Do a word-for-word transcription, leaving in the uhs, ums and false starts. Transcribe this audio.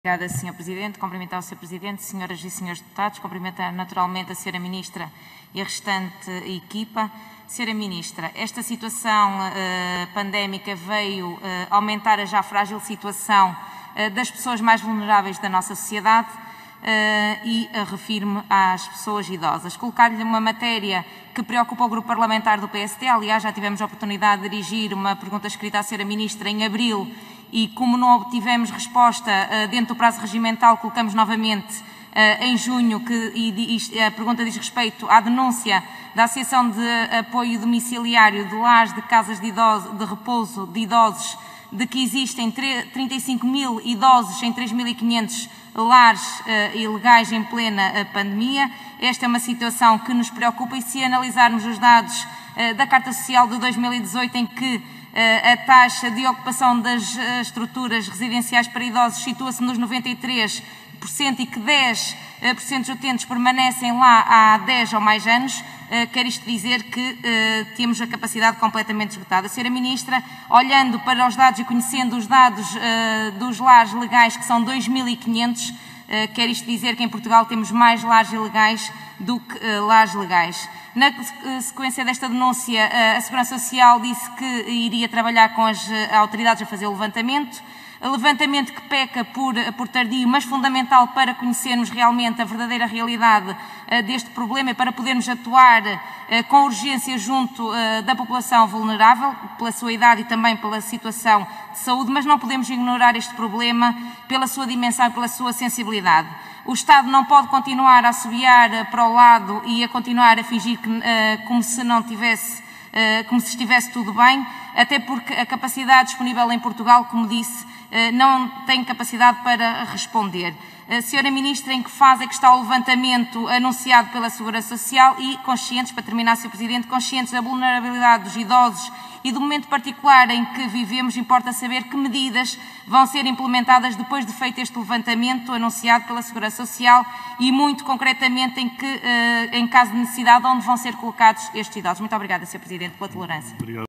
Obrigada, senhor Presidente. Cumprimentar o senhor Presidente, senhoras e senhores deputados. Cumprimentar naturalmente a senhora Ministra e a restante equipa. Senhora Ministra, esta situação uh, pandémica veio uh, aumentar a já frágil situação uh, das pessoas mais vulneráveis da nossa sociedade uh, e uh, refiro-me às pessoas idosas. Colocar-lhe uma matéria que preocupa o Grupo Parlamentar do P S D. Aliás, já tivemos a oportunidade de dirigir uma pergunta escrita à senhora Ministra em abril e, como não obtivemos resposta uh, dentro do prazo regimental, colocamos novamente uh, em junho, que e, e, a pergunta diz respeito à denúncia da Associação de Apoio Domiciliário de Lares de Casas de, idosos, de Repouso de Idosos, de que existem trinta e cinco mil idosos em três mil e quinhentos lares uh, ilegais em plena uh, pandemia. Esta é uma situação que nos preocupa e, se analisarmos os dados uh, da Carta Social de dois mil e dezoito, em que uh, a taxa de ocupação das uh, estruturas residenciais para idosos situa-se nos noventa e três por cento e que dez por cento dos utentes permanecem lá há dez ou mais anos, uh, quer isto dizer que uh, temos a capacidade completamente esgotada. A senhora Ministra, olhando para os dados e conhecendo os dados uh, dos lares legais, que são dois mil e quinhentos, uh, quer isto dizer que em Portugal temos mais lares ilegais do que uh, lares legais. Na sequência desta denúncia, uh, a Segurança Social disse que iria trabalhar com as uh, autoridades a fazer o levantamento. Levantamento que peca por, por tardio, mas fundamental para conhecermos realmente a verdadeira realidade uh, deste problema e para podermos atuar uh, com urgência junto uh, da população vulnerável, pela sua idade e também pela situação de saúde, mas não podemos ignorar este problema pela sua dimensão e pela sua sensibilidade. O Estado não pode continuar a assobiar uh, para o lado e a continuar a fingir que, uh, como se não tivesse, uh, como se estivesse tudo bem, até porque a capacidade disponível em Portugal, como disse, não tem capacidade para responder. Senhora Ministra, em que fase é que está o levantamento anunciado pela Segurança Social e, conscientes, para terminar, senhor Presidente, conscientes da vulnerabilidade dos idosos e do momento particular em que vivemos, importa saber que medidas vão ser implementadas depois de feito este levantamento anunciado pela Segurança Social e, muito concretamente, em, que, em caso de necessidade, onde vão ser colocados estes idosos. Muito obrigada, senhor Presidente, pela tolerância. Obrigado.